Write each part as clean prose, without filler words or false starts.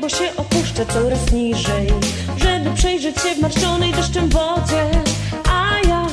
niebo się opuszcza coraz niżej, żeby przejrzeć się w marszczonej deszczem wodzie. A ja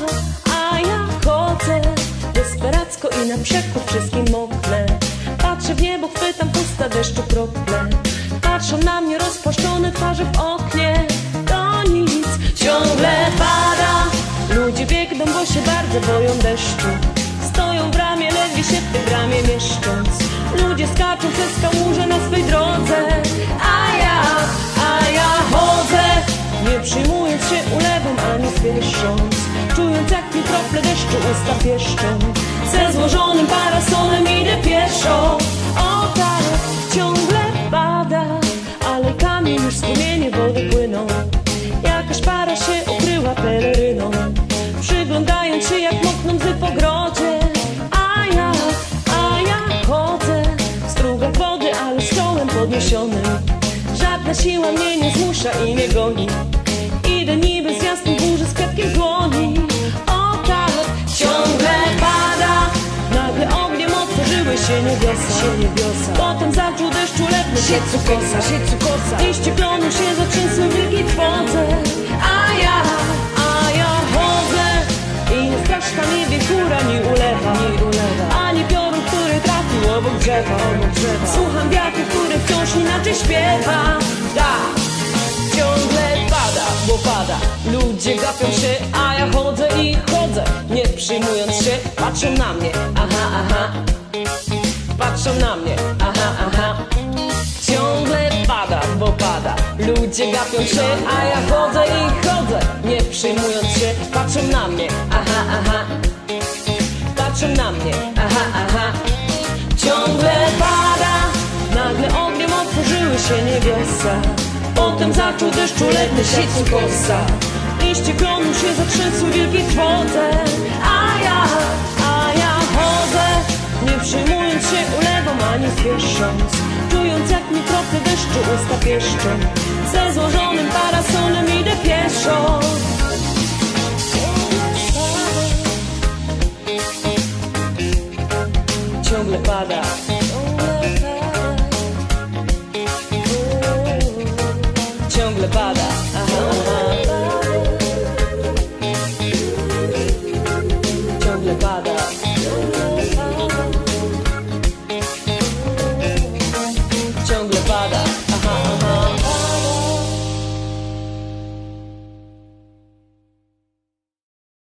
chodzę desperacko i na przekór wszystkim moknę. Patrzę w niebo, chwytam pusta deszczu krople. Patrzą na mnie rozpłaszczone twarze w oknie. To nic, ciągle pada. Ludzie biegną, bo się bardzo boją deszczu. Stoją w bramie, ledwie się w tym bramie mieszcząc. Ludzie skaczą przez kałuże na swej drodze. A ja chodzę, nie przyjmując się ulewą ani spiesząc, czując jak mi krople deszczu usta pieszczą. Ze złożonym parasolem idę pieszo. O tak, ciągle pada, ale kamień już strumienie wody płyną. Jakaś para się ukryła peleryną, przyglądając się jak mokną łzy w ogrodzie. A ja chodzę w strugach wody, ale z czołem podniesionym. Żadna siła mnie nie zmusza i nie goni. Idę niby z jasnej burzy z kwiatkiem w dłoni. O tak, ciągle pada. Nagle ogniem otworzyły się niebiosa. Potem zaczął deszczu lepny siecu kosa. Liście klonu się zatrzęsły w wielkiej trwodze. A ja chodzę i nie straszna mi wiechura ni ulewa, ani piorun, który trafił obok drzewa. Słucham wiatru, który wciąż inaczej śpiewa. Tak, ciągle pada, bo pada. Ludzie gapią się, a ja chodzę i chodzę, nie przyjmując się. Patrzą na mnie, aha. Patrzą na mnie, aha. Ciągle pada, bo pada. Ludzie gapią się, a ja chodzę i chodzę, nie przyjmując się. Patrzą na mnie, aha. Patrzą na mnie, aha. Ciągle pada. Nagle ogniem otworzyły się niebiosa. Potem zaczął deszczu letny siecu kosa. Liście klonu się zatrzęsły w wielkiej trwodze. A ja chodzę, nie przyjmując się ulewą ani spiesząc, czując jak mi krople deszczu usta pieszczą. Ze złożonym parasolem idę pieszo. Ciągle pada.